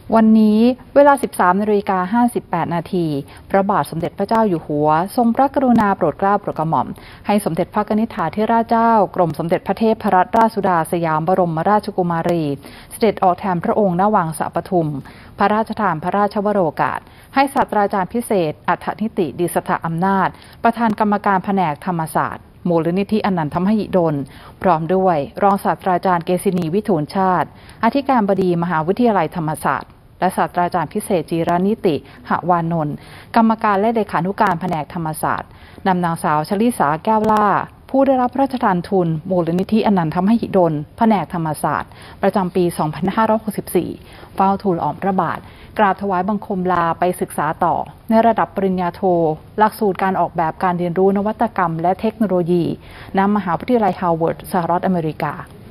วันนี้เวลา 13:58 นาทีพระบาทสมเด็จพระเจ้าอยู่หัวทรงพระกรุณาโปรดเกล้าโปรดกระหม่อมให้สมเด็จพระนิธิถาธิราชเจ้ากรมสมเด็จพระเทพรัตนราชสุดาสยามบรมราชกุมารีเสด็จออกแทนพระองค์ณวังสะปทุมพระราชทานพระราชวโรกาสให้ศาสตราจารย์พิเศษอัฏฐนิติดิษฐอำนาจประธานกรรมการแผนกธรรมศาสตร์มูลนิธิอนันทมหิดลพร้อมด้วยรองศาสตราจารย์เกษินีวิทูลชาติอธิการบดีมหาวิทยาลัยธรรมศาสตร์และศาสตราจารย์พิเศษจีรนิติหวานนท์กรรมการและเลขานุการแผนกธรรมศาสตร์นำนางสาวชลิสาแก้วล่าผู้ได้รับพระราชทานทุนมูลนิธิอนันทมหิดลแผนกธรรมศาสตร์ประจำปี 2564 เฝ้าทูลอ่อมพระบาทกราบถวายบังคมลาไปศึกษาต่อในระดับปริญญาโทหลักสูตรการออกแบบการเรียนรู้นวัตกรรมและเทคโนโลยีณมหาวิทยาลัยฮาร์วาร์ดสหรัฐอเมริกา